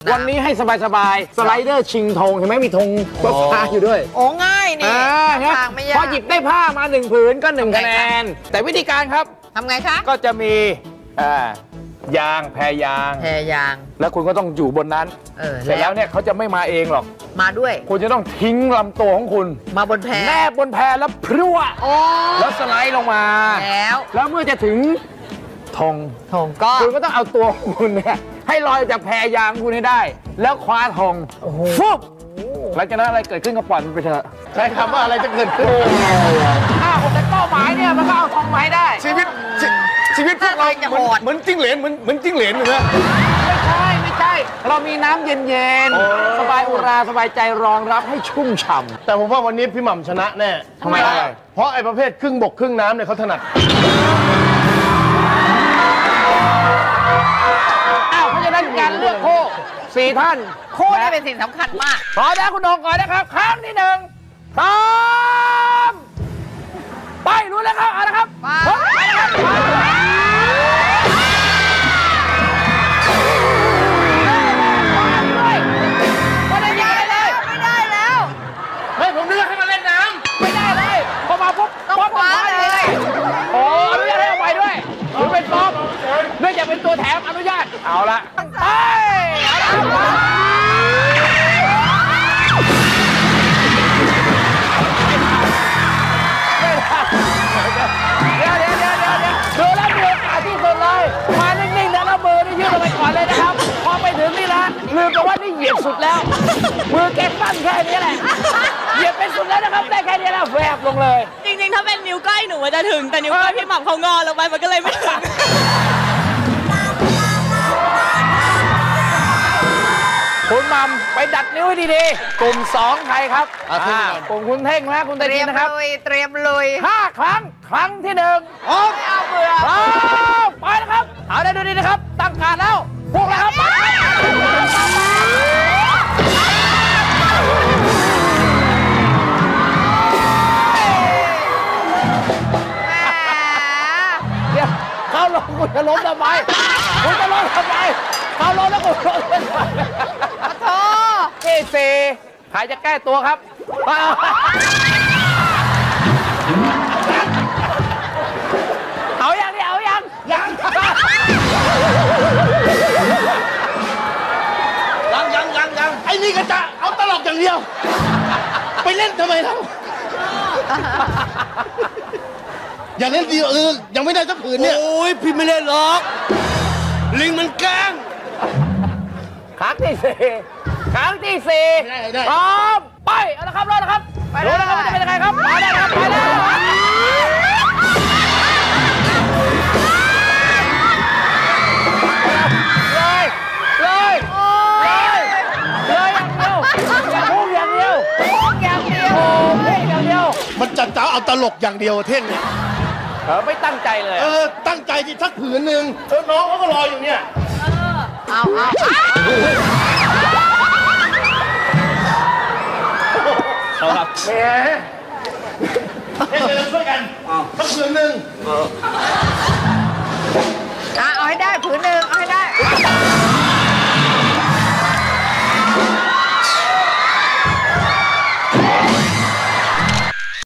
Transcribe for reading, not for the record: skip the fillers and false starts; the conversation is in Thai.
วันนี้ให้สบายๆสไลเดอร์ชิงธงเห็นไหมมีธงฟ้าอยู่ด้วยโอ้ง่ายนี่ทางไม่ยากพอหยิบได้ผ้ามา1 ผืนก็1 คะแนนแต่วิธีการครับทำไงคะก็จะมียางแพยางแล้วคุณก็ต้องอยู่บนนั้นเสร็จแล้วเนี่ยเขาจะไม่มาเองหรอกมาด้วยคุณจะต้องทิ้งลำตัวของคุณมาบนแพแนบบนแพแล้วพรั่วแล้วสไลด์ลงมาแล้วเมื่อจะถึงธงก็คุณก็ต้องเอาตัวคุณเนี่ยให้ลอยจากแพยางคุณให้ได้แล้วคว้าธงฟุบหลังจากนั้นอะไรเกิดขึ้นก็ปล่อยมันไปเถอะใช้คำว่าอะไรจะเกิดขึ้นแต่เป้าหมายเนี่ยมันก็เอาธงมาให้ได้ชีวิตพวกเราเหมือนจิ้งเหลนเหมือนจิ้งเหลนเหมือนกันไม่ใช่เรามีน้ำเย็นๆสบายอุราสบายใจรองรับให้ชุ่มฉ่ำแต่ผมว่าวันนี้พี่หม่ำชนะแน่ทำไมเพราะไอ้ประเภทครึ่งบกครึ่งน้ำเนี่ยเขาถนัดเพราะฉะนั้นการเลือกโค้4 ท่านโค้นี่เป็นสิ่งสำคัญมากพร้อมนะคุณนงก่อนนะครับครั้งที่1พร้อมไปรู้แล้วครับเอาละครับไปนะครับไม่ได้แล้วเฮ้ยผมนึกว่าให้มาเล่นน้ำไม่ได้เลยพอมาปุ๊บต้องคว้าเลยโอ้อนุญาตให้เอาไปด้วยถือเป็นซ้อมเนื่องจากเป็นตัวแถมอนุญาตเอาละไปเอาละดูแล้วมีโอกาสที่สุดเลยมานิ่งๆนะแล้วมือนี่ยืดออกไปก่อนเลยนะครับพอไปถึงนี่นะลืมไปว่านี่เหยียบสุดแล้วมือแกสั้นแค่นี้แหละเหยียบเป็นสุดแล้วนะครับได้แค่นี้แล้วแวบลงเลยจริงๆถ้าเป็นนิ้วก้อยหนูมันจะถึงแต่นิ้วก้อยพี่หม่ำเขางอลงไปมันก็เลยไม่ถึงคุณมัมไปดัดนิ้วให้ดีๆกลุ่ม2ใครครับกลุ่มคุณเท่งและคุณตะกินนะครับเตรียมลุย 5 ครั้งที่1 ไม่เอาเบื่อไปนะครับเอาได้ดูดีนะครับตั้งการแล้วพวกเราครับเดี๋ยวเข้าลงคุณจะล้มทำไมคุณจะล้มทำไมเข้าลงแล้วคุณล้มทำไมโธ่ใครจะแก้ตัวครับเอายังนี่เอายังไอ้นี่ก็จะเอาตลกอย่างเดียวไปเล่นทำไมเราอย่าเล่นดียังไม่ได้สักผืนเนี่ยโอ้ยพี่ไม่เล่นหรอกลิงมันแกล้งครั้งที่ 4พร้อมไปเอาละครับรอนะครับรู้แล้วครับจะเป็นยังไงครับไปได้ครับไปได้เลยอย่างเดียวมันจัดจ้าเอาตลกอย่างเดียวเท่งเนี่ยไม่ตั้งใจเลยตั้งใจที่สักผืนหนึ่งน้องเขาก็รออยู่เนี่ยเอาครับแหมช่วยกันสักผืนหนึ่งเอาให้ได้ผืนหนึ่งเอาให้ได้